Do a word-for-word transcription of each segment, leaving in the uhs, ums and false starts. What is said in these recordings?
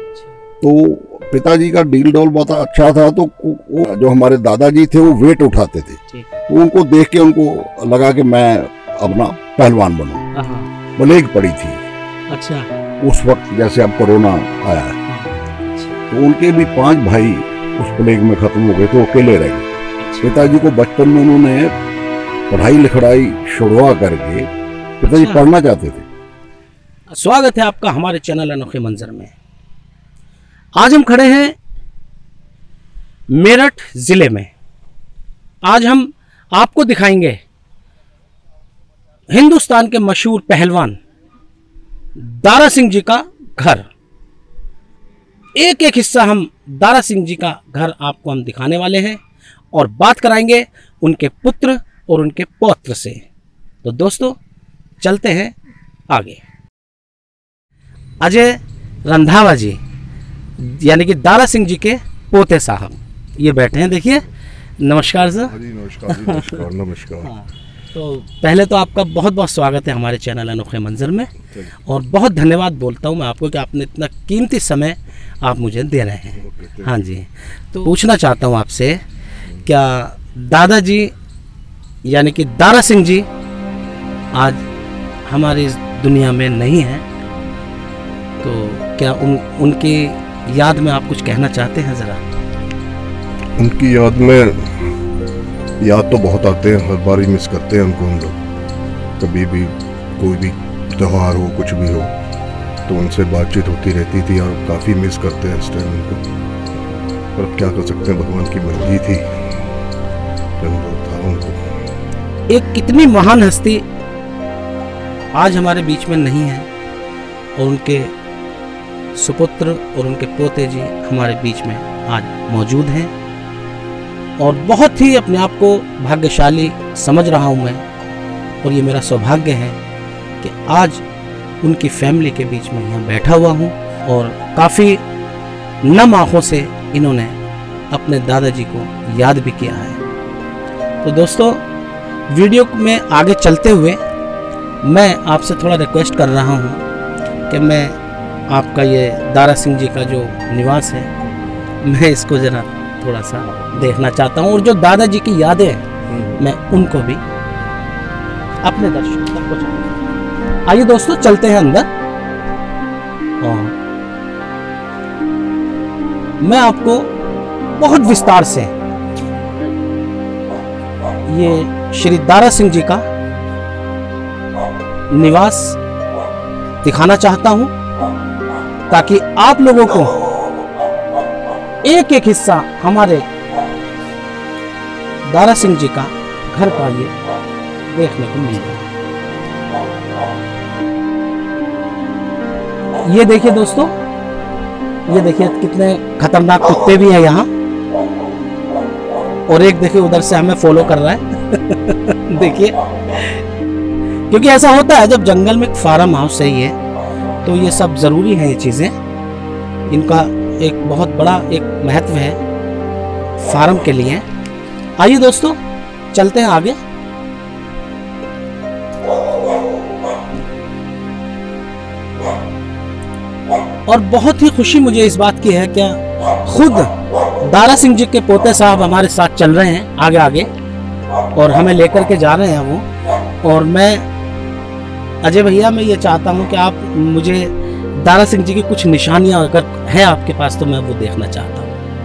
तो पिताजी का डील डॉल बहुत अच्छा था, तो वो जो हमारे दादाजी थे वो वेट उठाते थे, तो उनको देख के उनको लगा कि मैं अपना पहलवान बनूं। प्लेग पड़ी थी अच्छा उस वक्त, जैसे अब कोरोना आया है, तो उनके भी पांच भाई उस प्लेग में खत्म हो गए, तो अकेले रह गए। पिताजी को बचपन में उन्होंने पढ़ाई लिखाई छुड़वा करके, पिताजी पढ़ना चाहते थे। स्वागत है आपका हमारे चैनल अनोखे मंजर में। आज हम खड़े हैं मेरठ जिले में। आज हम आपको दिखाएंगे हिंदुस्तान के मशहूर पहलवान दारा सिंह जी का घर। एक एक हिस्सा हम दारा सिंह जी का घर आपको हम दिखाने वाले हैं और बात कराएंगे उनके पुत्र और उनके पौत्र से। तो दोस्तों चलते हैं आगे। अजय रंधावा जी यानी कि दारा सिंह जी के पोते साहब ये बैठे हैं, देखिए। नमस्कार सर। नमस्कार नमस्कार नमस्कार। हाँ, तो पहले तो आपका बहुत बहुत स्वागत है हमारे चैनल अनोखे मंजर में, और बहुत धन्यवाद बोलता हूँ मैं आपको कि आपने इतना कीमती समय आप मुझे दे रहे हैं। हाँ जी, तो पूछना चाहता हूँ आपसे, क्या दादाजी यानी कि दारा सिंह जी आज हमारी इस दुनिया में नहीं हैं, तो क्या उन उनकी याद में आप कुछ कहना चाहते हैं ज़रा? उनकी याद में याद तो बहुत आते हैं, हर बार ही मिस करते हैं उनको हम लोग। कभी भी कोई भी त्यौहार हो, कुछ भी हो, तो उनसे बातचीत होती रहती थी और काफ़ी मिस करते हैं इस टाइम उनको। पर अब क्या कर सकते हैं, भगवान की मर्जी थी, था उनको। एक कितनी महान हस्ती आज हमारे बीच में नहीं है, और उनके सुपुत्र और उनके पोते जी हमारे बीच में आज मौजूद हैं, और बहुत ही अपने आप को भाग्यशाली समझ रहा हूं मैं, और ये मेरा सौभाग्य है कि आज उनकी फैमिली के बीच में यहाँ बैठा हुआ हूँ, और काफ़ी नम आँखों से इन्होंने अपने दादाजी को याद भी किया है। तो दोस्तों वीडियो में आगे चलते हुए मैं आपसे थोड़ा रिक्वेस्ट कर रहा हूँ कि मैं आपका ये दारा सिंह जी का जो निवास है, मैं इसको ज़रा थोड़ा सा देखना चाहता हूँ, और जो दादाजी की यादें हैं मैं उनको भी अपने दर्शकों तक पहुँचाऊंगा। आइए दोस्तों चलते हैं अंदर, और मैं आपको बहुत विस्तार से ये श्री दारा सिंह जी का निवास दिखाना चाहता हूं, ताकि आप लोगों को एक एक हिस्सा हमारे दारा सिंह जी का घर का ये देखने को मिल जाए। ये देखिए दोस्तों, ये देखिए कितने खतरनाक कुत्ते भी हैं यहाँ, और एक देखिए उधर से हमें फॉलो कर रहा है देखिए, क्योंकि ऐसा होता है जब जंगल में फार्म हाउस है ये, तो ये सब जरूरी है, ये चीजें इनका एक बहुत बड़ा एक महत्व है फार्म के लिए। आइए दोस्तों चलते हैं आगे। और बहुत ही खुशी मुझे इस बात की है कि खुद दारा सिंह जी के पोते साहब हमारे साथ चल रहे हैं आगे आगे, और हमें लेकर के जा रहे हैं वो। और मैं अजय भैया मैं ये चाहता हूँ कि आप मुझे दारा सिंह जी की कुछ निशानियाँ अगर है आपके पास तो मैं वो देखना चाहता हूँ।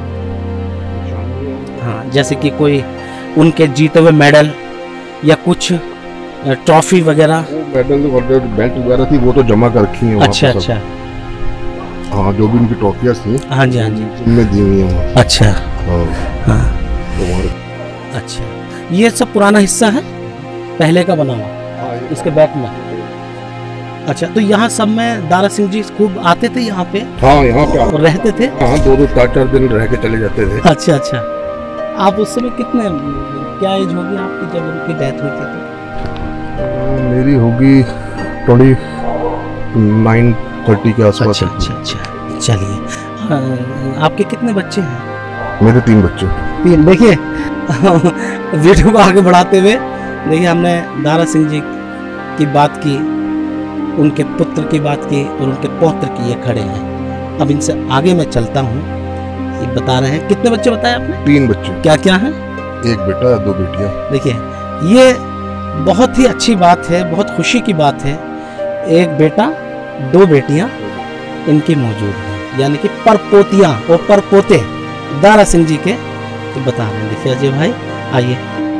हाँ, जैसे कि कोई उनके जीते हुए मेडल या कुछ ट्रॉफी वगैरह। मेडल वगैरह बेल्ट वगैरह थी वो तो जमा कर रखी हैं। अच्छा अच्छा। हाँ, जो भी उनकी ट्रॉफियाँ थी हाँ जी हाँ जी उनमें दी हुई हैं। अच्छा हाँ तो अच्छा, ये सब पुराना हिस्सा है पहले का बना हुआ इसके बैक में। अच्छा, तो यहाँ सब में दारा सिंह जी खूब आते थे यहाँ पे? हाँ, यहाँ पे और रहते थे? हाँ, दो दो चार चार दिन रह के चले जाते थे। अच्छा अच्छा। आप उस समय कितने, क्या एज होगी आपकी जब उनकी डेथ हुई थी? तो मेरी होगी ट्वेंटी नाइन थर्टी के आसपास। अच्छा अच्छा अच्छा। चलिए, आपके कितने बच्चे हैं? मेरे तीन बच्चे। तीन। देखिए वीडियो को आगे बढ़ाते हुए देखिए हमने दारा सिंह जी की बात की, उनके पुत्र की बात की, और उनके पौत्र की ये खड़े हैं। अब इनसे आगे मैं चलता हूँ। ये बता रहे हैं कितने बच्चे बताए आपने? तीन बच्चे। क्या क्या हैं? एक बेटा दो बेटियां। देखिए ये बहुत ही अच्छी बात है, बहुत खुशी की बात है। एक बेटा दो बेटियां इनकी मौजूद हैं, यानी कि परपोतियां और परपोते दारा सिंह जी के तो बता रहे हैं। देखिए अजय भाई आइए,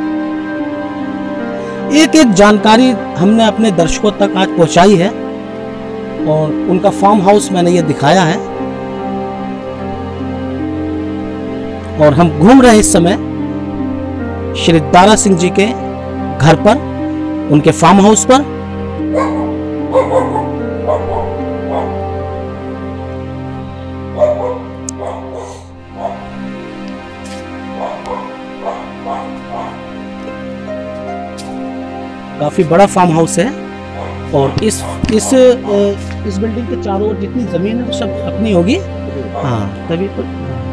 एक एक जानकारी हमने अपने दर्शकों तक आज पहुंचाई है और उनका फार्म हाउस मैंने ये दिखाया है और हम घूम रहे हैं इस समय श्री दारा सिंह जी के घर पर, उनके फार्म हाउस पर। काफी बड़ा फार्म हाउस है और इस इस इस बिल्डिंग के चारों ओर जितनी जमीन है वो सब अपनी होगी। हाँ तभी तो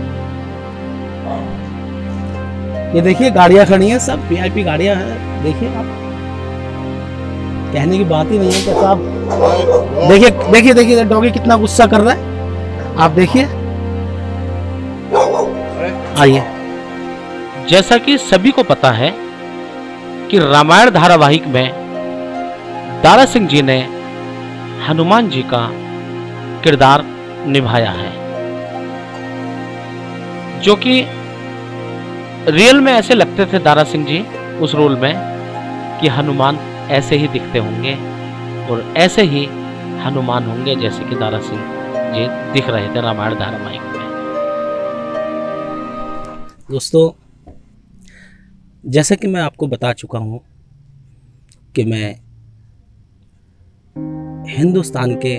ये देखिए गाड़ियां खड़ी हैं, सब वीआईपी गाड़ियां हैं। देखिए आप, कहने की बात ही नहीं है कि साहब। देखिए देखिए देखिए डॉगी कितना गुस्सा कर रहा है, आप देखिए। आइए, जैसा कि सभी को पता है कि रामायण धारावाहिक में दारा सिंह जी ने हनुमान जी का किरदार निभाया है, जो कि रियल में ऐसे लगते थे दारा सिंह जी उस रोल में कि हनुमान ऐसे ही दिखते होंगे और ऐसे ही हनुमान होंगे जैसे कि दारा सिंह जी दिख रहे थे रामायण धारावाहिक में। दोस्तों, जैसे कि मैं आपको बता चुका हूं कि मैं हिंदुस्तान के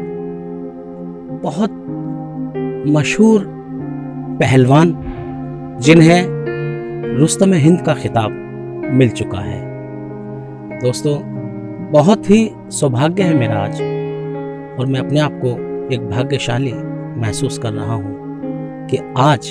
बहुत मशहूर पहलवान जिन्हें रुस्तम हिंद का खिताब मिल चुका है, दोस्तों बहुत ही सौभाग्य है मेरा आज, और मैं अपने आप को एक भाग्यशाली महसूस कर रहा हूं कि आज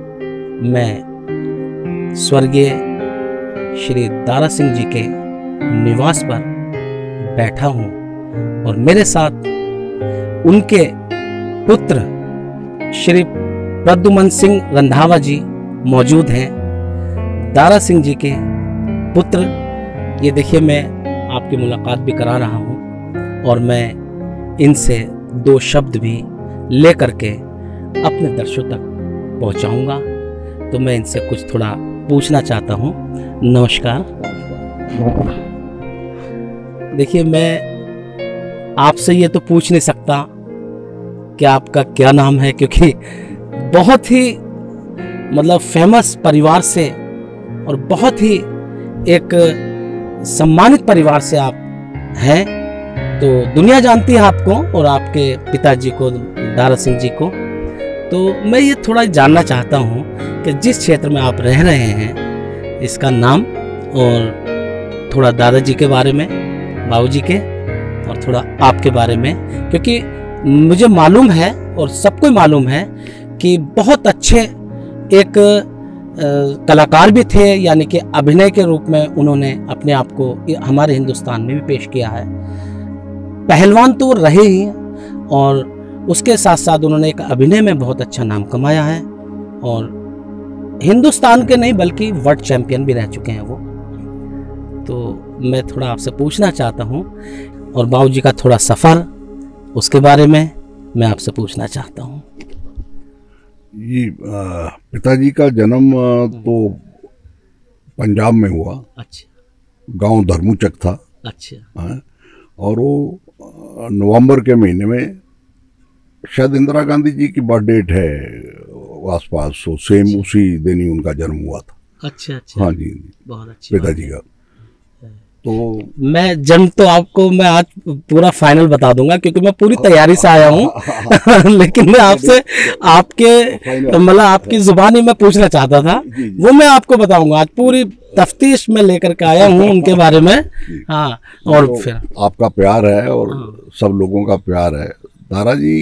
मैं स्वर्गीय श्री दारा सिंह जी के निवास पर बैठा हूं और मेरे साथ उनके पुत्र श्री प्रद्युमन सिंह रंधावा जी मौजूद हैं, दारा सिंह जी के पुत्र। ये देखिए मैं आपकी मुलाकात भी करा रहा हूं और मैं इनसे दो शब्द भी लेकर के अपने दर्शकों तक पहुंचाऊंगा। तो मैं इनसे कुछ थोड़ा पूछना चाहता हूं। नमस्कार। देखिए मैं आपसे ये तो पूछ नहीं सकता कि आपका क्या नाम है, क्योंकि बहुत ही मतलब फेमस परिवार से और बहुत ही एक सम्मानित परिवार से आप हैं, तो दुनिया जानती है आपको और आपके पिताजी को, दारा सिंह जी को। तो मैं ये थोड़ा जानना चाहता हूँ कि जिस क्षेत्र में आप रह रहे हैं इसका नाम, और थोड़ा दादाजी के बारे में, बाबूजी के, और थोड़ा आपके बारे में, क्योंकि मुझे मालूम है और सबको मालूम है कि बहुत अच्छे एक आ, कलाकार भी थे, यानी कि अभिनय के रूप में उन्होंने अपने आप को हमारे हिंदुस्तान में भी पेश किया है। पहलवान तो वो रहे ही, और उसके साथ साथ उन्होंने एक अभिनय में बहुत अच्छा नाम कमाया है और हिंदुस्तान के नहीं बल्कि वर्ल्ड चैंपियन भी रह चुके हैं वो। तो मैं थोड़ा आपसे पूछना चाहता हूँ, और बाबूजी का थोड़ा सफ़र उसके बारे में मैं आपसे पूछना चाहता हूँ। ये पिताजी का जन्म तो पंजाब में हुआ। अच्छा। गांव धर्मूचक था। अच्छा। हाँ, और वो नवंबर के महीने में, शायद इंदिरा गांधी जी की बर्थ डेट है आसपास, सो सेम अच्छा। उसी दिन ही उनका जन्म हुआ था। अच्छा अच्छा। हाँ जी, बहुत अच्छी पिताजी का। तो मैं जन्म तो आपको मैं आज पूरा फाइनल बता दूंगा, क्योंकि मैं पूरी तैयारी से आया हूँ लेकिन मैं आपसे आपके मतलब आपकी जुबानी में पूछना चाहता था, वो मैं आपको बताऊंगा। आज पूरी तफ्तीश में लेकर के आया हूँ उनके बारे में। हाँ, और तो फिर आपका प्यार है और सब लोगों का प्यार है। दारा जी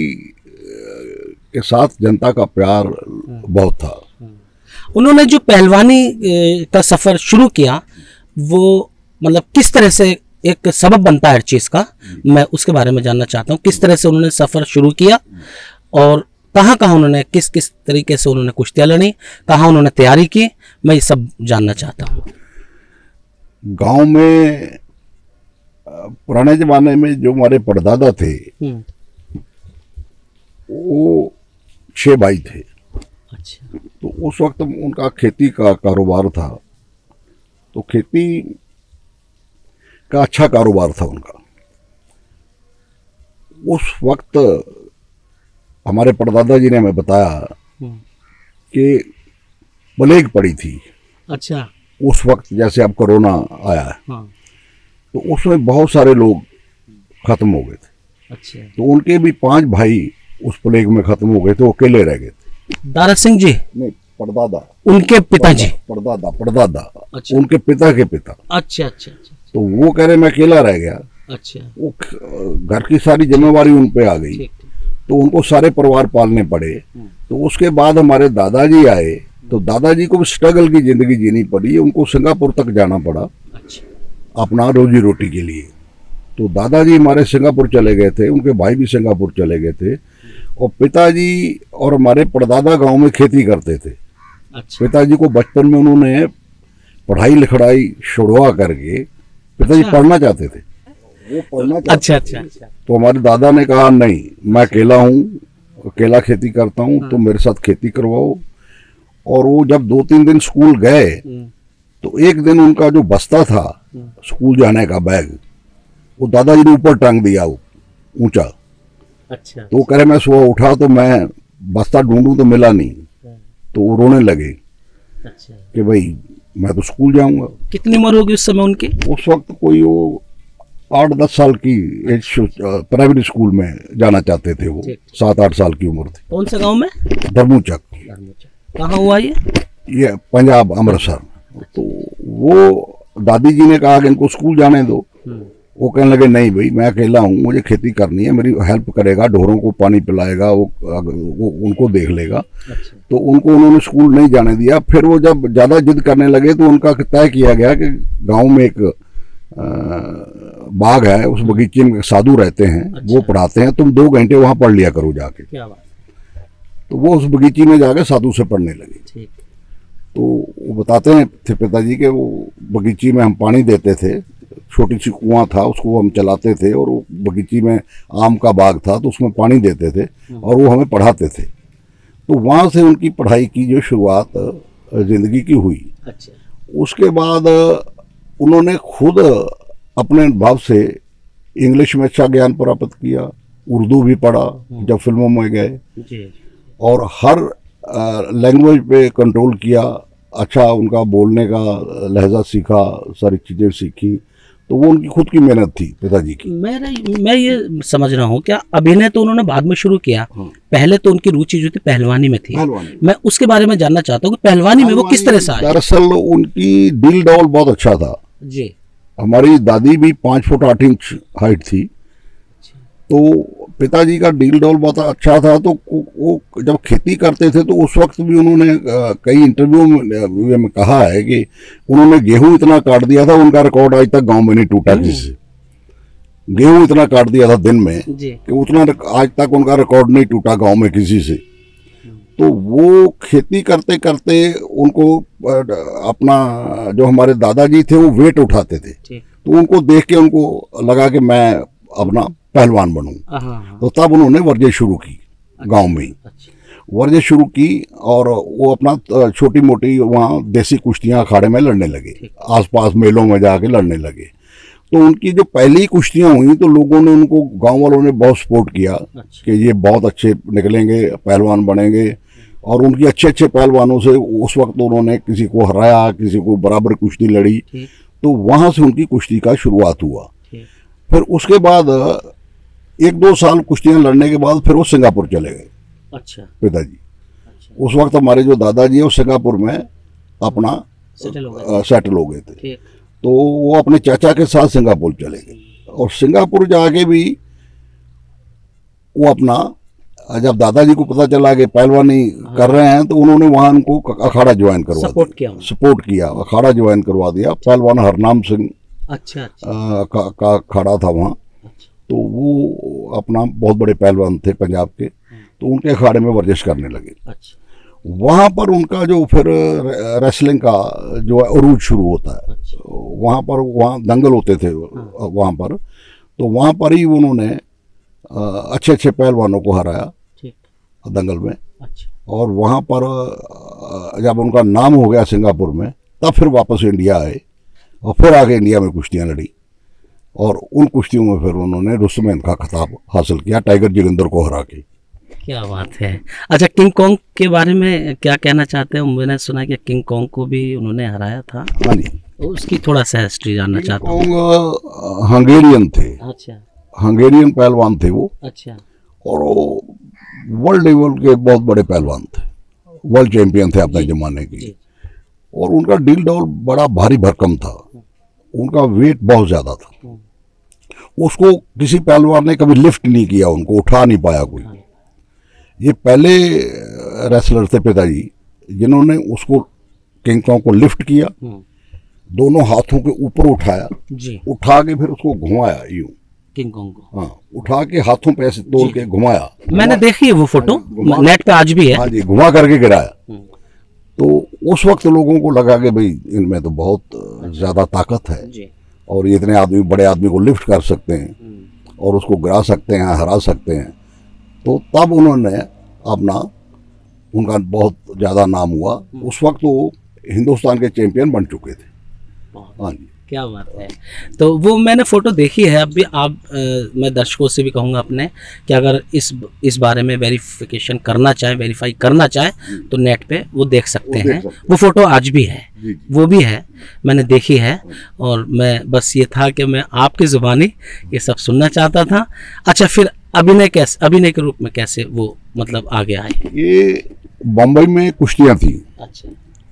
के साथ जनता का प्यार बहुत था। उन्होंने जो पहलवानी का सफर शुरू किया, वो मतलब किस तरह से एक सबब बनता है हर चीज़ का, मैं उसके बारे में जानना चाहता हूँ। किस तरह से उन्होंने सफ़र शुरू किया और कहाँ कहाँ उन्होंने किस किस तरीके से उन्होंने कुश्तियाँ लड़ी, कहाँ उन्होंने तैयारी की, मैं ये सब जानना चाहता हूँ। गांव में पुराने जमाने में जो हमारे परदादा थे वो छह भाई थे। अच्छा। तो उस वक्त उनका खेती का कारोबार था, तो खेती का अच्छा कारोबार था उनका। उस वक्त हमारे परदादा जी ने हमें बताया कि प्लेग पड़ी थी। अच्छा। उस वक्त जैसे अब कोरोना आया है, हाँ। तो उसमें बहुत सारे लोग खत्म हो गए थे। अच्छा। तो उनके भी पांच भाई उस प्लेग में खत्म हो गए थे, वो अकेले रह गए थे। दारा सिंह जी? नहीं, परदादा, उनके पिताजी। परदादा परदादा अच्छा। उनके पिता के पिता। अच्छा अच्छा अच्छा। तो वो कह रहे मैं अकेला रह गया। अच्छा। वो घर की सारी जिम्मेवारी उन पे आ गई, तो उनको सारे परिवार पालने पड़े। तो उसके बाद हमारे दादाजी आए, तो दादाजी को स्ट्रगल की जिंदगी जीनी पड़ी, उनको सिंगापुर तक जाना पड़ा। अच्छा। अपना रोजी रोटी के लिए। तो दादाजी हमारे सिंगापुर चले गए थे, उनके भाई भी सिंगापुर चले गए थे, और पिताजी और हमारे परदादा गांव में खेती करते थे। अच्छा। पिताजी को बचपन में उन्होंने पढ़ाई लिखाई छुड़वा करके, पिताजी अच्छा। पढ़ना चाहते थे, वो पढ़ना चाहते अच्छा अच्छा अच्छा। तो हमारे दादा ने कहा नहीं, मैं अकेला हूँ, अकेला खेती करता हूँ, तो मेरे साथ खेती करवाओ। और वो जब दो तीन दिन स्कूल गए, तो एक दिन उनका जो बस्ता था स्कूल जाने का बैग, वो दादाजी ने ऊपर टांग दिया ऊंचा। अच्छा। तो वो कह रहे मैं सुबह उठा तो मैं बस्ता ढूंढूं तो मिला नहीं, तो वो रोने लगे। अच्छा। कि भाई मैं तो स्कूल जाऊंगा। कितनी उम्र होगी उस समय उनकी? उस वक्त कोई वो आठ दस साल की एज, प्राइवेट स्कूल में जाना चाहते थे वो, सात आठ साल की उम्र थी। कौन सा गांव में? धर्मूचक। कहाँ हुआ ये? ये पंजाब, अमृतसर। तो वो दादी जी ने कहा कि इनको स्कूल जाने दो। वो कहने लगे नहीं भाई, मैं अकेला हूँ, मुझे खेती करनी है, मेरी हेल्प करेगा, ढोरों को पानी पिलाएगा, वो, वो उनको देख लेगा। अच्छा। तो उनको उन्होंने स्कूल नहीं जाने दिया। फिर वो जब ज़्यादा जिद करने लगे, तो उनका तय किया गया कि गांव में एक बाग है, उस बगीचे में साधु रहते हैं। अच्छा। वो पढ़ाते हैं, तुम दो घंटे वहाँ पढ़ लिया करो जाके। क्या बात। तो वो उस बगीचे में जाके साधु से पढ़ने लगे। ठीक। तो वो बताते हैं थे पिताजी के, वो बगीचे में हम पानी देते थे, छोटी सी कुआं था, उसको हम चलाते थे, और वो बगीचे में आम का बाग था, तो उसमें पानी देते थे और वो हमें पढ़ाते थे। तो वहाँ से उनकी पढ़ाई की जो शुरुआत जिंदगी की हुई। अच्छा। उसके बाद उन्होंने खुद अपने भाव से इंग्लिश में अच्छा ज्ञान प्राप्त किया, उर्दू भी पढ़ा जब फिल्मों में गए, और हर लैंग्वेज पे कंट्रोल किया। अच्छा, उनका बोलने का लहजा सीखा, सारी चीज़ें सीखी। तो वो उनकी खुद की मेहनत थी पिताजी की। मेरा मैं ये समझ रहा हूँ, क्या अभिनय तो उन्होंने बाद में शुरू किया? हाँ। पहले तो उनकी रुचि जो थी पहलवानी में थी। पहलवानी। मैं उसके बारे में जानना चाहता हूँ कि पहलवानी में वो किस तरह से आए? दरअसल उनकी दिल डौल बहुत अच्छा था जी। हमारी दादी भी पाँच फुट आठ इंच हाइट थी, तो पिताजी का डील डॉल बहुत अच्छा था। तो वो जब खेती करते थे, तो उस वक्त भी उन्होंने कई इंटरव्यू में, में कहा है कि उन्होंने गेहूं इतना काट दिया था, उनका रिकॉर्ड आज तक गांव में नहीं टूटा किसी से। गेहूं इतना काट दिया था दिन में कि उतना आज तक उनका रिकॉर्ड नहीं टूटा गांव में किसी से। तो वो खेती करते करते उनको अपना, जो हमारे दादाजी थे वो वेट उठाते थे, तो उनको देख के उनको लगा कि मैं अपना पहलवान बनूं। तो तब उन्होंने वर्जिश शुरू की। अच्छा। गांव में ही वर्जिश शुरू की, और वो अपना छोटी मोटी वहाँ देसी कुश्तियाँ अखाड़े में लड़ने लगे, आसपास मेलों में जाके लड़ने लगे। तो उनकी जो पहली कुश्तियाँ हुई, तो लोगों ने उनको, गांव वालों ने बहुत सपोर्ट किया। अच्छा। कि ये बहुत अच्छे निकलेंगे, पहलवान बनेंगे। और उनकी अच्छे अच्छे पहलवानों से उस वक्त उन्होंने किसी को हराया, किसी को बराबर कुश्ती लड़ी। तो वहाँ से उनकी कुश्ती का शुरुआत हुआ। फिर उसके बाद एक दो साल कुश्तियाँ लड़ने के बाद फिर वो सिंगापुर चले गए। अच्छा। पिताजी। अच्छा। उस वक्त हमारे जो दादाजी है वो सिंगापुर में अपना सेटल हो गए, सेटल हो गए थे। तो वो अपने चाचा के साथ सिंगापुर चले गए, और सिंगापुर जाके भी वो अपना, जब दादाजी को पता चला कि पहलवानी हाँ। कर रहे हैं, तो उन्होंने वहाँ उनको अखाड़ा ज्वाइन करवा सपोर्ट किया सपोर्ट किया अखाड़ा ज्वाइन करवा दिया। पहलवान हरनाम सिंह अच्छा, अच्छा। आ, का, का खड़ा था वहाँ। अच्छा। तो वो अपना बहुत बड़े पहलवान थे पंजाब के। तो उनके अखाड़े में वर्जिश करने लगे। अच्छा। वहाँ पर उनका जो फिर रेसलिंग का जो है अरूज शुरू होता है। अच्छा। वहाँ पर वहाँ दंगल होते थे वहाँ पर, तो वहाँ पर ही उन्होंने अच्छे अच्छे पहलवानों को हराया दंगल में। अच्छा। और वहाँ पर जब उनका नाम हो गया सिंगापुर में, तब फिर वापस इंडिया आए और फिर आगे इंडिया में कुश्तियाँ लड़ी और उन कुश्तियों में फिर उन्होंने रुस्तम का खिताब हासिल किया टाइगर जोगिंदर को हरा के। क्या बात है। अच्छा, किंग कॉन्ग के बारे में क्या कहना चाहते हैं? मैंने सुना कि किंग कॉन्ग को भी उन्होंने हराया था। हाँ जी, उसकी थोड़ा सा हिस्ट्री जानना चाहता हूँ। कॉन्ग हंगेरियन थे। अच्छा। हंगेरियन पहलवान थे वो। अच्छा। और वो वर्ल्ड लेवल के बहुत बड़े पहलवान थे, वर्ल्ड चैंपियन थे अपने जमाने के। और उनका डील डॉल बड़ा भारी भरकम था, उनका वेट बहुत ज़्यादा था। उसको किसी पहलवान ने कभी लिफ्ट नहीं किया, उनको उठा नहीं पाया कोई। ये पहले रेसलर थे पिताजी जिन्होंने उसको किंग कॉन्ग को लिफ्ट किया, दोनों हाथों के ऊपर उठाया जी, उठा के फिर उसको घुमाया यूं किंग कॉन्ग को। हाँ, उठा के हाथों पे ऐसे तोड़ के घुमाया। मैंने देखी है वो फोटो, नेट पे आज भी है। हाँ जी, घुमा करके गिराया। तो उस वक्त लोगों को लगा कि भाई इनमें तो बहुत ज्यादा ताकत है जी, और ये इतने आदमी बड़े आदमी को लिफ्ट कर सकते हैं और उसको गिरा सकते हैं, हरा सकते हैं। तो तब उन्होंने अपना उनका बहुत ज़्यादा नाम हुआ। उस वक्त वो हिंदुस्तान के चैंपियन बन चुके थे। हाँ जी, क्या बात है। तो वो मैंने फ़ोटो देखी है। अब भी आप आ, मैं दर्शकों से भी कहूँगा अपने कि अगर इस इस बारे में वेरिफिकेशन करना चाहे, वेरीफाई करना चाहे तो नेट पे वो देख सकते वो हैं। देख सकते वो फ़ोटो आज भी है जी, जी। वो भी है, मैंने देखी है। और मैं बस ये था कि मैं आपकी ज़ुबानी ये सब सुनना चाहता था। अच्छा, फिर अभिनय कैसे, अभिनय के रूप में कैसे वो मतलब आगे आए? ये बम्बई में कुश्तियाँ थी। अच्छा।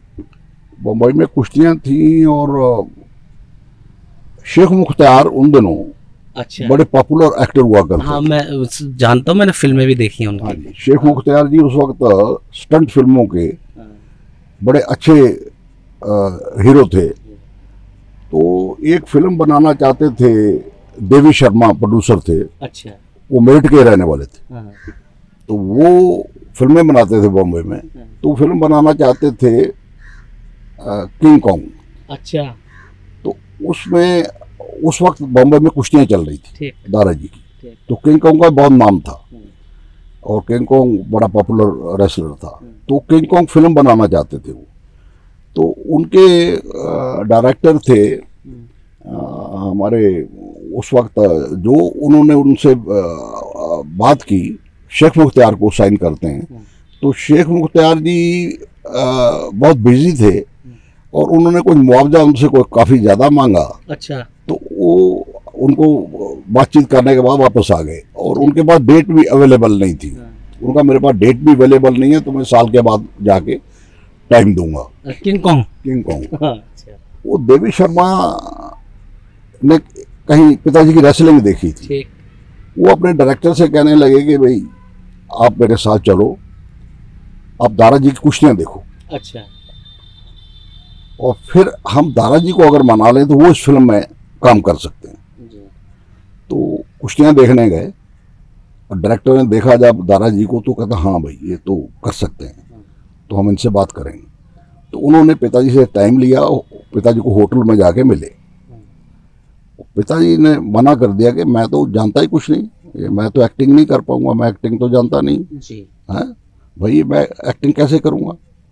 बम्बई में कुश्तियाँ थी और शेख मुख्तार उन दिनों अच्छा, बड़े पॉपुलर एक्टर हुआ करते। हाँ, मैं जानता हूँ, मैंने फिल्में भी देखी हैं हाँ उनकी। जी, शेख मुख्तार जी उस वक्त स्टंट फिल्मों के बड़े अच्छे हीरो थे। तो एक फिल्म बनाना चाहते थे, देवी शर्मा प्रोड्यूसर थे। अच्छा। वो मेरठ के रहने वाले थे। हाँ। तो वो फिल्में बनाते थे बॉम्बे में। तो फिल्म बनाना चाहते थे किंग कॉन्ग। अच्छा। तो उसमें उस वक्त बॉम्बे में कुश्तियाँ चल रही थी दाराजी की। तो किंग कॉन्ग का बहुत नाम था और किंग कॉन्ग बड़ा पॉपुलर रेसलर था। तो किंग कॉन्ग फिल्म बनाना चाहते थे वो। तो उनके डायरेक्टर थे आ, हमारे उस वक्त जो उन्होंने उनसे बात की, शेख मुख्तार को साइन करते हैं। तो शेख मुख्तार जी बहुत बिजी थे और उन्होंने कुछ मुआवजा उनसे कोई काफ़ी ज़्यादा मांगा। अच्छा। तो वो उनको बातचीत करने के बाद वापस आ गए और उनके पास डेट भी अवेलेबल नहीं थी। उनका मेरे पास डेट भी अवेलेबल नहीं है, तो मैं साल के बाद जाके टाइम दूंगा। किंग कॉन्ग किंग कॉन्ग वो देवी शर्मा ने कहीं पिताजी की रेसलिंग देखी थी। वो अपने डायरेक्टर से कहने लगे कि भाई आप मेरे साथ चलो, आप दाराजी की कुश्तियाँ देखो। अच्छा। और फिर हम दाराजी को अगर मना लें तो वो इस फिल्म में काम कर सकते हैं जी। तो कुश्तियाँ देखने गए और डायरेक्टर ने देखा जब दाराजी को, तो कहता हाँ भाई ये तो कर सकते हैं, तो हम इनसे बात करेंगे। तो उन्होंने पिताजी से टाइम लिया, पिताजी को होटल में जाके मिले। पिताजी ने मना कर दिया कि मैं तो जानता ही कुछ नहीं, मैं तो एक्टिंग नहीं कर पाऊंगा, मैं एक्टिंग तो जानता नहीं जी। है भाई, मैं एक्टिंग कैसे करूंगा?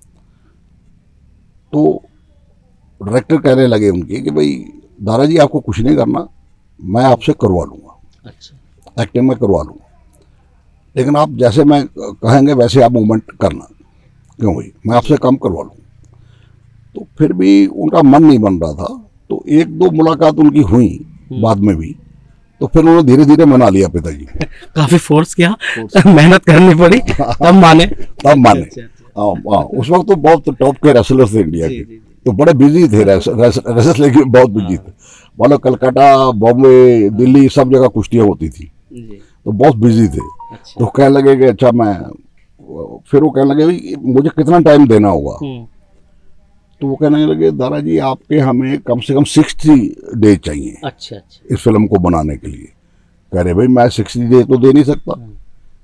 तो डायरेक्टर कहने लगे उनके कि भाई दाराजी आपको कुछ नहीं करना, मैं आपसे करवा लूँगा। अच्छा। एक्टिंग में करवा लूँगा, लेकिन आप जैसे मैं कहेंगे वैसे आप मूवमेंट करना। क्यों भाई, मैं आपसे काम करवा लूँगा। तो फिर भी उनका मन नहीं बन रहा था। तो एक दो मुलाकात उनकी हुई बाद में भी, तो फिर उन्होंने धीरे धीरे मना लिया पिताजी। काफी फोर्स किया, मेहनत करनी पड़ी, तब माने तब माने हाँ, उस वक्त तो बहुत टॉप के रेसलर थे इंडिया के, तो बड़े बिजी थे, रेसलर के बहुत बिजी थे। मतलब कलकत्ता, बॉम्बे, दिल्ली सब जगह कुश्तियाँ होती थी, तो बहुत बिजी थे। अच्छा। तो कहने लगे कि अच्छा मैं, फिर वो कहने लगे भाई मुझे कितना टाइम देना होगा? तो वो कहने लगे दाराजी आपके हमें कम से कम सिक्सटी डेज चाहिए। अच्छा अच्छा। इस फिल्म को बनाने के लिए। कह रहे भाई मैं सिक्सटी डेज तो दे नहीं सकता,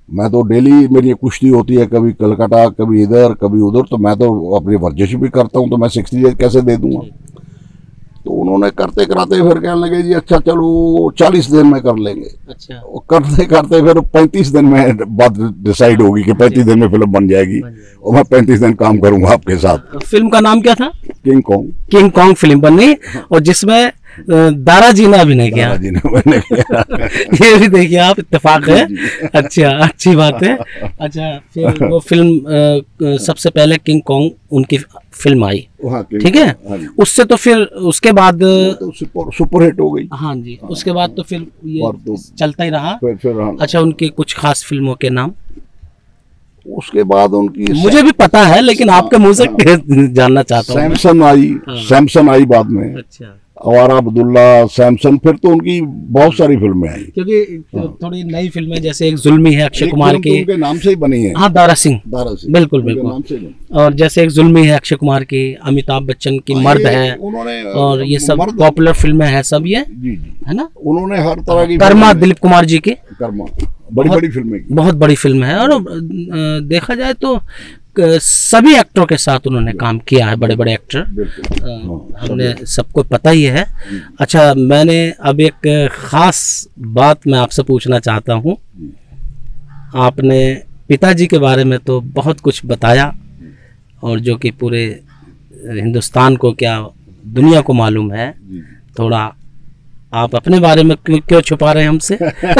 मैं तो डेली मेरी कुश्ती होती है, कभी कलकत्ता, कभी इधर, कभी उधर, तो मैं तो अपनी वर्जिश भी करता हूँ, तो मैं सिक्सटी डेज कैसे दे दूंगा। तो उन्होंने करते कराते फिर कहने लगे जी अच्छा चलो चालीस दिन में कर लेंगे। अच्छा। और करते करते फिर पैंतीस दिन में बात डिसाइड होगी कि पैंतीस दिन में फिल्म बन जाएगी और मैं पैंतीस दिन काम करूंगा आपके साथ। फिल्म का नाम क्या था? King Kong. King Kong film बनी और जिसमें दारा जी ने अभिनय किया। दारा जी ने अभिनय किया। ये भी देखिए आप, इत्तेफाक है। अच्छा, अच्छी बात है। अच्छा, फिर वो फिल्म सबसे पहले किंग कॉन्ग उनकी फिल्म आई, ठीक है। उससे तो फिर उसके बाद तो सुपर सुपर हिट हो गई। हाँ जी, उसके बाद तो फिर ये तो चलता ही रहा। फिर, फिर हाँ। अच्छा, उनकी कुछ खास फिल्मों के नाम? उसके बाद उनकी मुझे भी पता है लेकिन आपके मुंह से जानना चाहता हूँ। सैमसन आई, सैमसन आई बाद में। अच्छा। आवारा अब्दुल्ला, सैमसन, फिर तो उनकी बहुत सारी फिल्में आई, क्योंकि थोड़ी नई फिल्में जैसे एक जुल्मी है अक्षय कुमार की, उनके नाम से ही बनी है। हाँ, दारा सिंह। दारा सिंह बिल्कुल बिल्कुल। और जैसे एक जुल्मी है अक्षय कुमार की, अमिताभ बच्चन की मर्द है, और ये सब पॉपुलर फिल्में हैं सब, ये है ना। उन्होंने हर तरह की कर्मा, दिलीप कुमार जी की कर्मा, बड़ी बड़ी फिल्में की, बहुत बड़ी फिल्म है। और देखा जाए तो सभी एक्टरों के साथ उन्होंने काम किया है, बड़े बड़े एक्टर, हमने सबको पता ही है। अच्छा, मैंने अब एक खास बात मैं आपसे पूछना चाहता हूँ। आपने पिताजी के बारे में तो बहुत कुछ बताया, और जो कि पूरे हिंदुस्तान को क्या दुनिया को मालूम है। थोड़ा आप अपने बारे में क्यों, क्यों छुपा रहे हैं हमसे?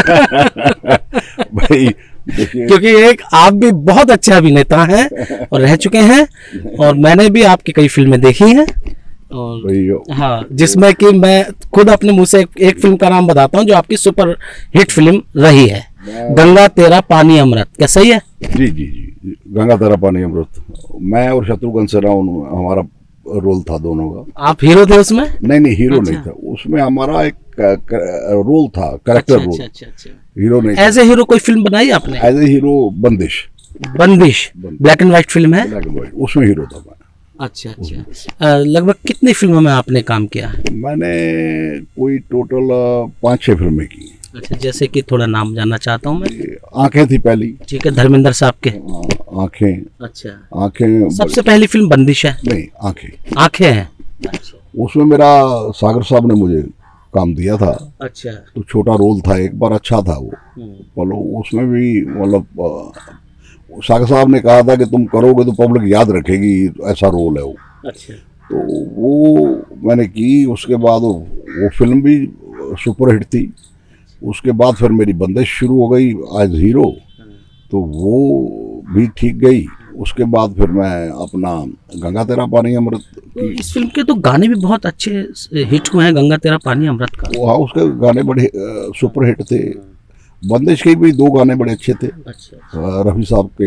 भाई क्योंकि एक आप भी बहुत अच्छे अभिनेता हैं और रह चुके हैं, और मैंने भी आपकी कई फिल्में देखी हैं, और हाँ, जिसमें कि मैं खुद अपने मुंह से एक, एक फिल्म का नाम बताता हूँ जो आपकी सुपर हिट फिल्म रही है, गंगा तेरा पानी अमृत। क्या सही है? जी जी जी, गंगा तेरा पानी अमृत। मैं और शत्रुघ्न सिन्हा हमारा रोल था दोनों का। आप हीरो थे उसमें? नहीं नहीं, हीरो अच्छा। नहीं था उसमें, हमारा एक रोल था, कैरेक्टर रोल। अच्छा, अच्छा, अच्छा। हीरो नहीं। एज ए हीरो कोई फिल्म बनाई आपने? As a hero Bandish. Bandish black and white film है? ब्लैक एंड व्हाइट, उसमें हीरो था मैं। अच्छा अच्छा। लगभग कितनी फिल्मों में आपने काम किया है? मैंने कोई टोटल पाँच छह फिल्में की। अच्छा, जैसे कि थोड़ा नाम जानना चाहता हूँ मैं। आंखें थी पहली। ठीक है, धर्मेंद्र साहब के। आंखें। अच्छा। आंखें सबसे पहली फिल्म बंदिश है? नहीं, आंखें। आंखें हैं। अच्छा। उसमें मेरा सागर साहब ने मुझे काम दिया था। अच्छा। तो छोटा रोल था, एक बार अच्छा था वो, मतलब उसमें भी मतलब सागर साहब ने कहा था कि तुम करोगे तो पब्लिक याद रखेगी, ऐसा रोल है वो। अच्छा। तो वो मैंने की, उसके बाद वो, वो फिल्म भी सुपर हिट थी। उसके बाद फिर मेरी बंदिश शुरू हो गई एज हीरो, तो वो भी ठीक गई। उसके बाद फिर मैं अपना गंगा तेरा पानी अमृत की। इस फिल्म के तो गाने भी बहुत अच्छे हिट हुए हैं, गंगा तेरा पानी अमृत का। हाँ, उसके गाने बड़े सुपर हिट थे। बंदिश के भी दो गाने बड़े अच्छे थे। अच्छा। रफी साहब के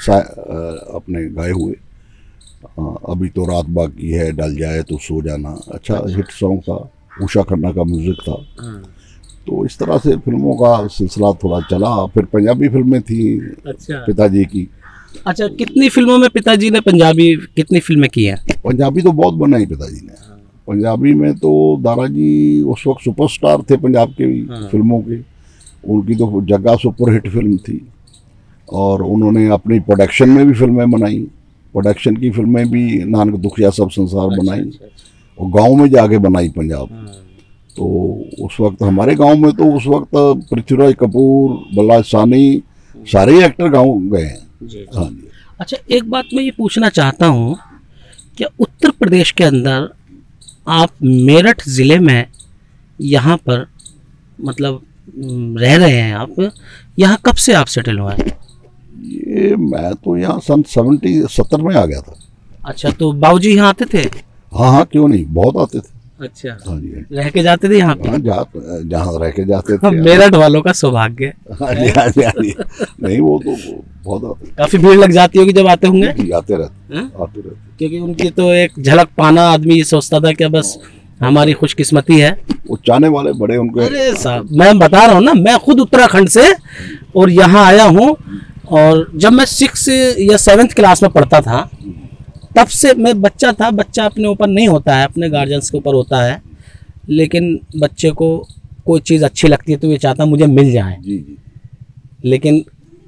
अपने गाए हुए, अभी तो रात बाकी है, डल जाए तो सो जाना, अच्छा, अच्छा। हिट सॉन्ग था। उषा खन्ना का म्यूजिक था। तो इस तरह से फिल्मों का सिलसिला थोड़ा चला। फिर पंजाबी फिल्में थी। अच्छा। पिताजी की। अच्छा, कितनी फिल्मों में पिताजी ने पंजाबी कितनी फिल्में की हैं? पंजाबी तो बहुत बनाई पिताजी ने। हाँ। पंजाबी में तो दारा जी उस वक्त सुपरस्टार थे पंजाब के भी। हाँ। फिल्मों के। उनकी तो जग्गा सुपर हिट फिल्म थी, और उन्होंने अपनी प्रोडक्शन में भी फिल्में बनाई। प्रोडक्शन की फिल्में भी नानक दुखिया सब संसार अच्छा, बनाई। अच्छा, अच्छा। और गाँव में जाके बनाई पंजाब। हाँ। तो उस वक्त हमारे गांव में तो उस वक्त पृथ्वीराज कपूर, बल्ला सानी, सारे एक्टर गांव गए हैं। हाँ जी। अच्छा, एक बात मैं ये पूछना चाहता हूँ, क्या उत्तर प्रदेश के अंदर आप मेरठ ज़िले में यहाँ पर मतलब रह रहे हैं, आप यहाँ कब से आप सेटल हुए हैं? ये मैं तो यहाँ सन सेवेंटी सत्तर में आ गया था। अच्छा, तो बाबूजी यहाँ आते थे? हाँ हाँ, क्यों नहीं, बहुत आते थे। अच्छा। हाँ जी। रह के जाते थे यहाँ पे? हाँ, जा, जहाँ रह के जाते थे। मेरठ वालों का सौभाग्य। हाँ जी, हाँ जी, हाँ जी। नहीं, वो तो बहुत आते। काफी भीड़ लग जाती होगी जब आते होंगे? आते रहते, आते रहते। क्योंकि उनकी तो एक झलक पाना, आदमी ये सोचता था कि बस हमारी खुशकिस्मती है। वो चाहने वाले बड़े उनके। अरे साहब, मैं बता रहा हूँ ना, मैं खुद उत्तराखंड से और यहाँ आया हूँ, और जब मैं सिक्स या सेवेंथ क्लास में पढ़ता था तब से मैं बच्चा था। बच्चा अपने ऊपर नहीं होता है, अपने गार्जियंस के ऊपर होता है, लेकिन बच्चे को कोई चीज़ अच्छी लगती है तो ये चाहता मुझे मिल जाए। जी जी। लेकिन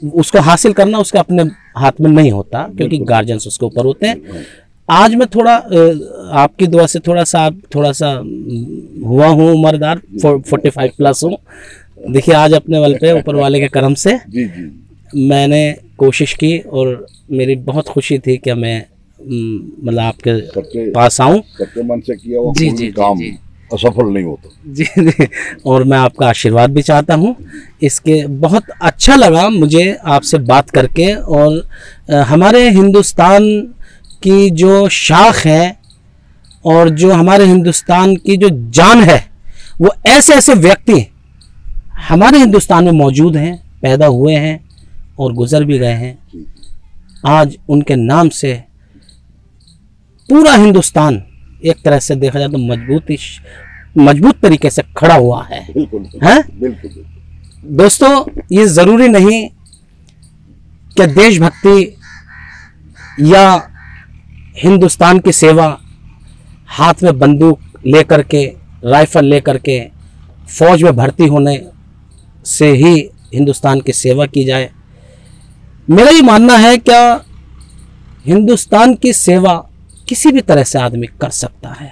उसको हासिल करना उसके अपने हाथ में नहीं होता, क्योंकि गार्जियंस उसके ऊपर होते हैं। आज मैं थोड़ा आपकी दुआ से थोड़ा सा थोड़ा सा हुआ हूँ उम्रदार, फोर्टी फाइव प्लस हूँ। देखिए आज अपने बल पे ऊपर वाले के करम से जी जी मैंने कोशिश की और मेरी बहुत खुशी थी कि मैं मतलब आपके पास आऊँ। सच्चे मन से किया हुआ जी, कोई जी, काम जी, जी। असफल नहीं होता। जी जी, और मैं आपका आशीर्वाद भी चाहता हूँ इसके। बहुत अच्छा लगा मुझे आपसे बात करके, और आ, हमारे हिंदुस्तान की जो शाख है और जो हमारे हिंदुस्तान की जो जान है, वो ऐसे ऐसे व्यक्ति हमारे हिंदुस्तान में मौजूद हैं, पैदा हुए हैं और गुजर भी गए हैं। आज उनके नाम से पूरा हिंदुस्तान एक तरह से देखा जाए तो मजबूती मजबूत तरीके से खड़ा हुआ है। बिल्कुल है बिल्कुल। दोस्तों, ये जरूरी नहीं कि देशभक्ति या हिंदुस्तान की सेवा हाथ में बंदूक लेकर के, राइफल लेकर के फौज में भर्ती होने से ही हिंदुस्तान की सेवा की जाए। मेरा ये मानना है क्या हिंदुस्तान की सेवा किसी भी तरह से आदमी कर सकता है।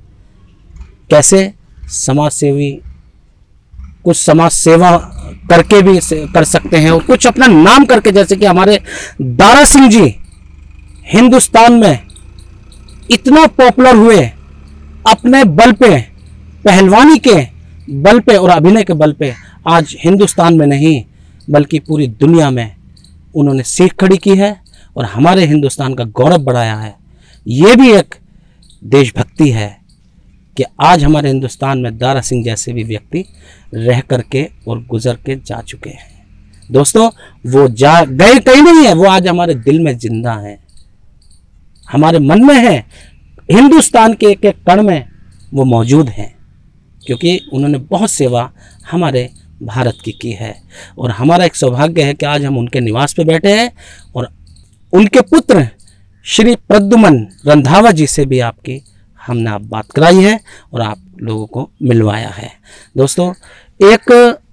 कैसे? समाज सेवी, कुछ समाज सेवा करके भी कर सकते हैं और कुछ अपना नाम करके, जैसे कि हमारे दारा सिंह जी हिंदुस्तान में इतना पॉपुलर हुए अपने बल पे, पहलवानी के बल पे और अभिनय के बल पे। आज हिंदुस्तान में नहीं बल्कि पूरी दुनिया में उन्होंने सीख खड़ी की है और हमारे हिंदुस्तान का गौरव बढ़ाया है। ये भी एक देशभक्ति है कि आज हमारे हिंदुस्तान में दारा सिंह जैसे भी व्यक्ति रह करके और गुजर के जा चुके हैं। दोस्तों, वो जा गए कहीं नहीं है, वो आज हमारे दिल में जिंदा है, हमारे मन में है, हिंदुस्तान के एक एक कण में वो मौजूद हैं, क्योंकि उन्होंने बहुत सेवा हमारे भारत की की है। और हमारा एक सौभाग्य है कि आज हम उनके निवास पे बैठे हैं और उनके पुत्र श्री प्रद्युमन रंधावा जी से भी आपकी हमने आप बात कराई है और आप लोगों को मिलवाया है। दोस्तों, एक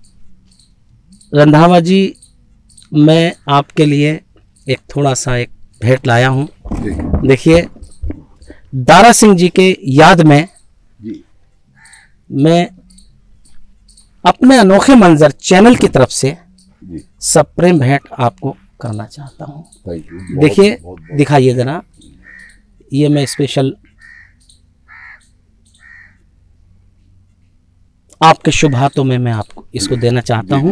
रंधावा जी, मैं आपके लिए एक थोड़ा सा एक भेंट लाया हूँ। देखिए, दारा सिंह जी के याद में जी। मैं अपने अनोखे मंजर चैनल की तरफ से जी। सब प्रेम भेंट आपको करना चाहता हूँ। Thank you. देखिए, दिखाइए जरा, ये मैं स्पेशल आपके शुभ हाथों में मैं आपको इसको देना चाहता हूँ।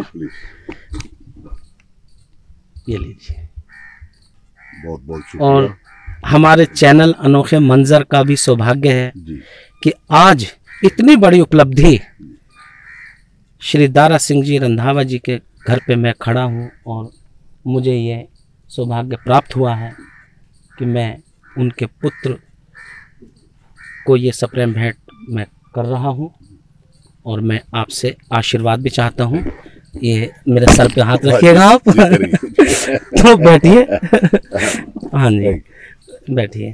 ये लीजिए। बहुत बहुत शुक्रिया। और हमारे चैनल अनोखे मंजर का भी सौभाग्य है जी। कि आज इतनी बड़ी उपलब्धि श्री दारा सिंह जी रंधावा जी के घर पे मैं खड़ा हूँ और मुझे ये सौभाग्य प्राप्त हुआ है कि मैं उनके पुत्र को ये सप्रेम भेंट मैं कर रहा हूँ और मैं आपसे आशीर्वाद भी चाहता हूँ। ये मेरे सर पे हाथ रखिएगा आप। तो बैठिए। हाँ जी, बैठिए।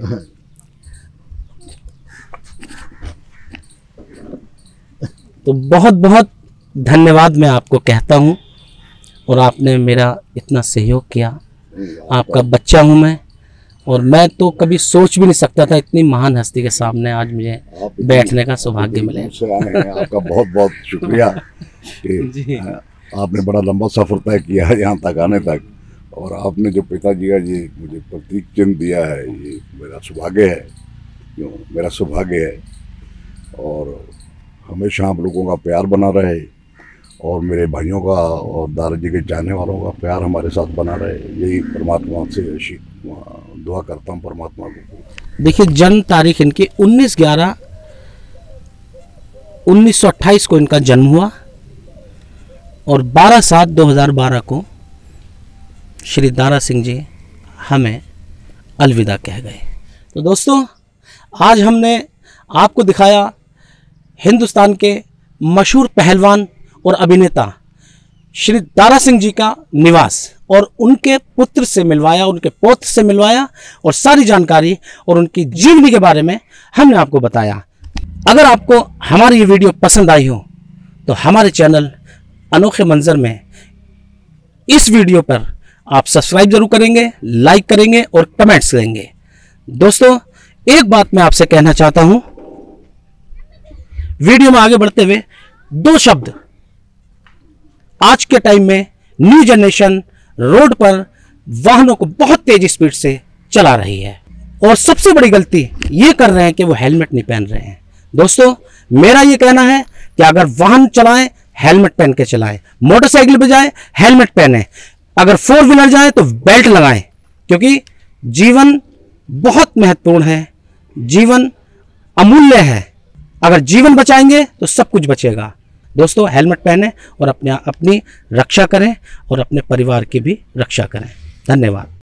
तो बहुत बहुत धन्यवाद मैं आपको कहता हूँ और आपने मेरा इतना सहयोग किया। आपका बच्चा हूँ मैं और मैं तो कभी सोच भी नहीं सकता था इतनी महान हस्ती के सामने आज मुझे बैठने का सौभाग्य मिले। आपका बहुत बहुत शुक्रिया कि आपने बड़ा लंबा सफ़र तय किया है यहाँ तक आने तक, और आपने जो पिताजी का ये मुझे प्रतीक चिन्ह दिया है, ये मेरा सौभाग्य है, क्यों मेरा सौभाग्य है। और हमेशा आप लोगों का प्यार बना रहे और मेरे भाइयों का और दारा जी के चाहने वालों का प्यार हमारे साथ बना रहे, यही परमात्मा से दुआ करता हूँ परमात्मा को। देखिए, जन्म तारीख इनकी उन्नीस ग्यारह उन्नीस सौ अट्ठाईस को इनका जन्म हुआ और बारह सात दो हज़ार बारह को श्री दारा सिंह जी हमें अलविदा कह गए। तो दोस्तों, आज हमने आपको दिखाया हिंदुस्तान के मशहूर पहलवान और अभिनेता श्री दारा सिंह जी का निवास और उनके पुत्र से मिलवाया, उनके पौत्र से मिलवाया और सारी जानकारी और उनकी जीवनी के बारे में हमने आपको बताया। अगर आपको हमारी ये वीडियो पसंद आई हो तो हमारे चैनल अनोखे मंजर में इस वीडियो पर आप सब्सक्राइब जरूर करेंगे, लाइक करेंगे और कमेंट्स करेंगे। दोस्तों, एक बात मैं आपसे कहना चाहता हूं, वीडियो में आगे बढ़ते हुए दो शब्द। आज के टाइम में न्यू जनरेशन रोड पर वाहनों को बहुत तेज स्पीड से चला रही है और सबसे बड़ी गलती ये कर रहे हैं कि वो हेलमेट नहीं पहन रहे हैं। दोस्तों, मेरा ये कहना है कि अगर वाहन चलाएं हेलमेट पहन के चलाएं, मोटरसाइकिल पे जाएं हेलमेट पहने, अगर फोर व्हीलर जाएं तो बेल्ट लगाएं, क्योंकि जीवन बहुत महत्वपूर्ण है, जीवन अमूल्य है। अगर जीवन बचाएंगे तो सब कुछ बचेगा। दोस्तों, हेलमेट पहने और अपने अपनी रक्षा करें और अपने परिवार की भी रक्षा करें। धन्यवाद।